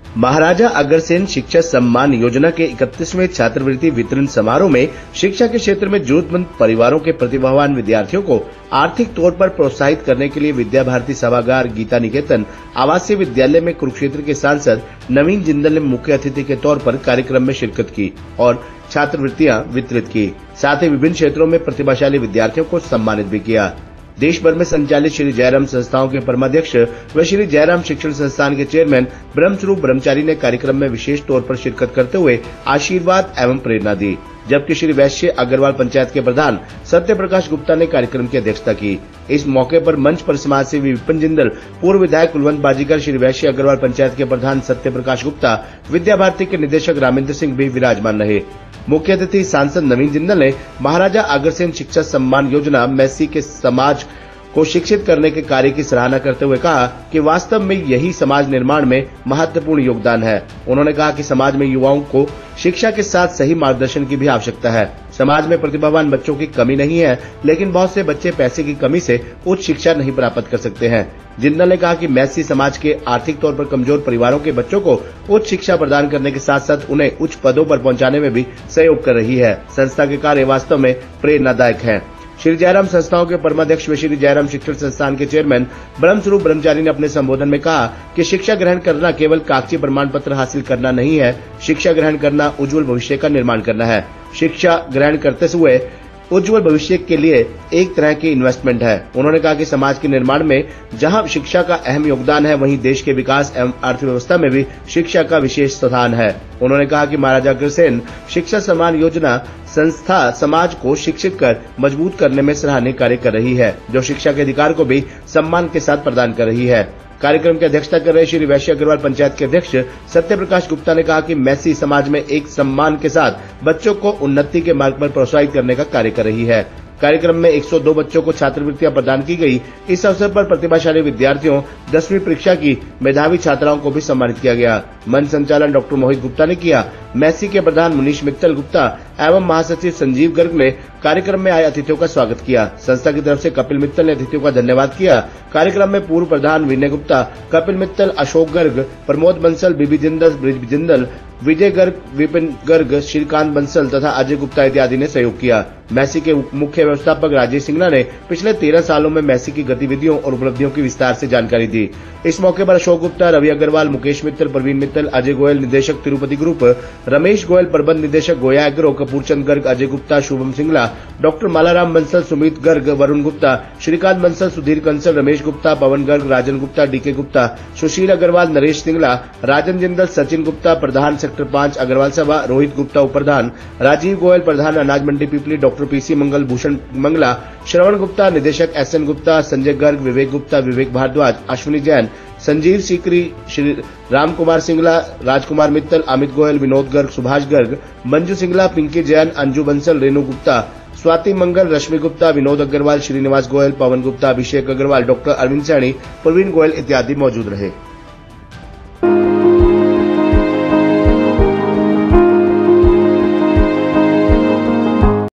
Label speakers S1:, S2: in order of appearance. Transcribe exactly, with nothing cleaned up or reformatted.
S1: महाराजा अग्रसेन शिक्षा सम्मान योजना के इकतीसवें छात्रवृत्ति वितरण समारोह में शिक्षा के क्षेत्र में जरूरतमंद परिवारों के प्रतिभावान विद्यार्थियों को आर्थिक तौर पर प्रोत्साहित करने के लिए विद्या भारती सभागार गीता निकेतन आवासीय विद्यालय में कुरुक्षेत्र के सांसद नवीन जिंदल ने मुख्य अतिथि के तौर पर कार्यक्रम में शिरकत की और छात्रवृत्तियां वितरित की। साथ ही विभिन्न क्षेत्रों में प्रतिभाशाली विद्यार्थियों को सम्मानित भी किया। देश भर में संचालित श्री जयराम संस्थाओं के परमाध्यक्ष व श्री जयराम शिक्षण संस्थान के चेयरमैन ब्रह्मस्वरूप ब्रह्मचारी ने कार्यक्रम में विशेष तौर पर शिरकत करते हुए आशीर्वाद एवं प्रेरणा दी, जबकि श्री वैश्य अग्रवाल पंचायत के प्रधान सत्य प्रकाश गुप्ता ने कार्यक्रम की अध्यक्षता की। इस मौके पर मंच पर समाज सेवी विपिन जिंदल, पूर्व विधायक कुलवंत बाजीगर, श्री वैश्य अग्रवाल पंचायत के प्रधान सत्य प्रकाश गुप्ता, विद्या भारती के निदेशक रामेंद्र सिंह भी विराजमान रहे। मुख्य अतिथि सांसद नवीन जिंदल ने महाराजा अग्रसेन शिक्षा सम्मान योजना मैसी के समाज को शिक्षित करने के कार्य की सराहना करते हुए कहा कि वास्तव में यही समाज निर्माण में महत्वपूर्ण योगदान है। उन्होंने कहा कि समाज में युवाओं को शिक्षा के साथ सही मार्गदर्शन की भी आवश्यकता है। समाज में प्रतिभावान बच्चों की कमी नहीं है, लेकिन बहुत से बच्चे पैसे की कमी से उच्च शिक्षा नहीं प्राप्त कर सकते हैं। जिंदल ने कहा कि मैसी समाज के आर्थिक तौर पर कमजोर परिवारों के बच्चों को उच्च शिक्षा प्रदान करने के साथ साथ उन्हें उच्च पदों पर पहुंचाने में भी सहयोग कर रही है। संस्था के कार्य वास्तव में प्रेरणादायक है। श्री जयराम संस्थाओं के परमाध्यक्ष व श्री जयराम शिक्षण संस्थान के चेयरमैन ब्रह्मस्वरूप ब्रह्मचारी ने अपने संबोधन में कहा कि शिक्षा ग्रहण करना केवल कागजी प्रमाण पत्र हासिल करना नहीं है, शिक्षा ग्रहण करना उज्जवल भविष्य का निर्माण करना है। शिक्षा ग्रहण करते हुए उज्जवल भविष्य के लिए एक तरह की इन्वेस्टमेंट है। उन्होंने कहा कि समाज के निर्माण में जहां शिक्षा का अहम योगदान है, वहीं देश के विकास एवं अर्थव्यवस्था में भी शिक्षा का विशेष स्थान है। उन्होंने कहा कि महाराजा अग्रसेन शिक्षा सम्मान योजना संस्था समाज को शिक्षित कर मजबूत करने में सराहनीय कार्य कर रही है, जो शिक्षा के अधिकार को भी सम्मान के साथ प्रदान कर रही है। कार्यक्रम की अध्यक्षता कर रहे श्री वैश्य अग्रवाल पंचायत के अध्यक्ष सत्य प्रकाश गुप्ता ने कहा कि मैसी समाज में एक सम्मान के साथ बच्चों को उन्नति के मार्ग पर प्रोत्साहित करने का कार्य कर रही है। कार्यक्रम में एक सौ दो बच्चों को छात्रवृत्तियां प्रदान की गई। इस अवसर पर प्रतिभाशाली विद्यार्थियों, दसवीं परीक्षा की मेधावी छात्राओं को भी सम्मानित किया गया। मंच संचालन डॉक्टर मोहित गुप्ता ने किया। मैसी के प्रधान मनीष मित्तल गुप्ता एवं महासचिव संजीव गर्ग ने कार्यक्रम में आए अतिथियों का स्वागत किया। संस्था की तरफ से कपिल मित्तल ने अतिथियों का धन्यवाद किया। कार्यक्रम में पूर्व प्रधान विनय गुप्ता, कपिल मित्तल, अशोक गर्ग, प्रमोद बंसल, बीबी जिंदल, ब्रिज जिंदल, विजय गर्ग, विपिन गर्ग, श्रीकांत बंसल तथा अजय गुप्ता इत्यादि ने सहयोग किया। मैसी के मुख्य व्यवस्थापक राजेश सिंगला ने पिछले तेरह सालों में मैसी की गतिविधियों और उपलब्धियों की विस्तार से जानकारी दी। इस मौके पर अशोक गुप्ता, रवि अग्रवाल, मुकेश मित्तल, प्रवीण मित्तल, अजय गोयल निदेशक तिरुपति ग्रुप, रमेश गोयल प्रबंध निदेशक Goya agro, Kapoorchand Garg, Ajay Gupta, Shubham Singla, doctor Malaram Bansal, Sumit Garg, Varun Gupta, Shrikant Bansal, Sudhir Kansal, Ramesh Gupta, Pawan Garg, Rajan Gupta, D K Gupta, Sushil Agarwal, Naresh Singla, Rajan Jindal, Sachin Gupta प्रधान सेक्टर पांच अग्रवाल सभा, रोहित गुप्ता उपप्रधान, राजीव गोयल प्रधान अनाज मंडी पिपली, डॉक्टर पीसी मंगल, भूषण मंगला, श्रवण गुप्ता निदेशक एसएन गुप्ता, संजय गर्ग, विवेक गुप्ता, विवेक भारद्वाज, अश्विनी जैन, संजीव सीकरी, श्री राम कुमार सिंगला, राजकुमार मित्तल, अमित गोयल, विनोद गर्ग, सुभाष गर्ग, मंजू सिंगला, पिंकी जैन, अंजू बंसल, रेणु गुप्ता, स्वाति मंगल, रश्मि गुप्ता, विनोद अग्रवाल, श्रीनिवास गोयल, पवन गुप्ता, अभिषेक अग्रवाल, डॉक्टर अरविंद सैनी, प्रवीण गोयल इत्यादि मौजूद रहे।